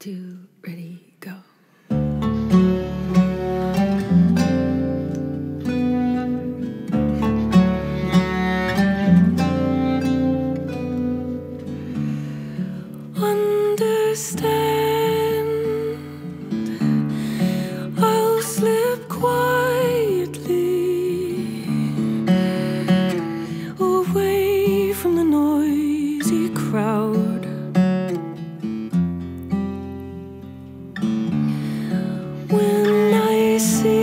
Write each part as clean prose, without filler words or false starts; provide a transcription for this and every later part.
2, ready, go. Understand, I'll slip quietly away from the noisy crowd. When I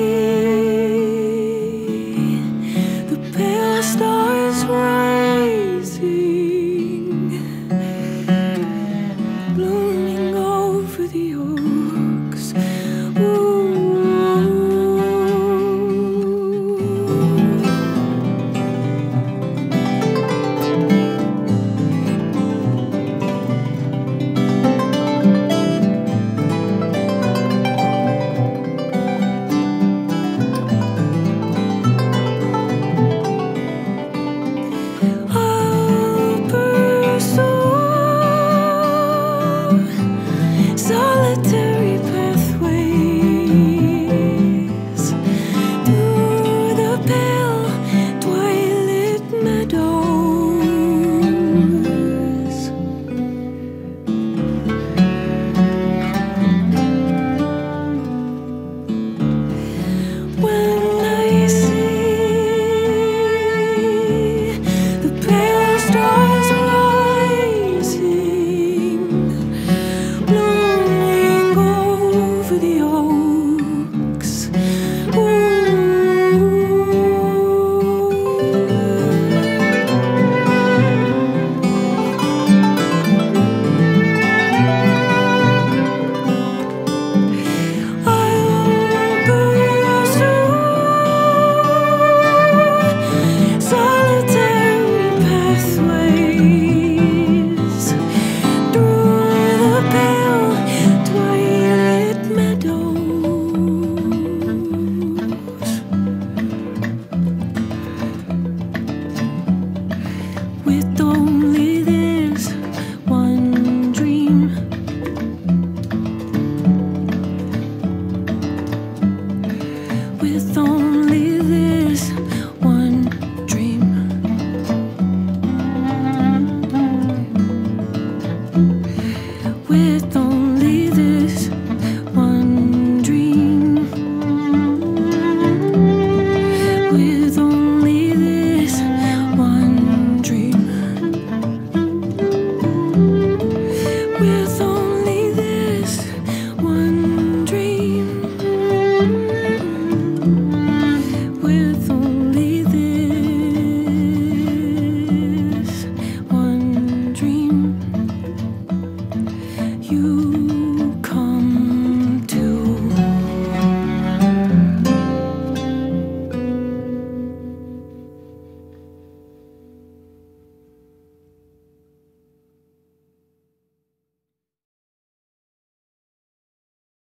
see the pale stars rising, blooming over the oaks, solitary pathways through the pale twilight meadows. When I see the pale stars rising, blooming over the oaks, I'll pursue solitary pathways through the pale twilight meadows, with only this one dream, with only this one dream, with only this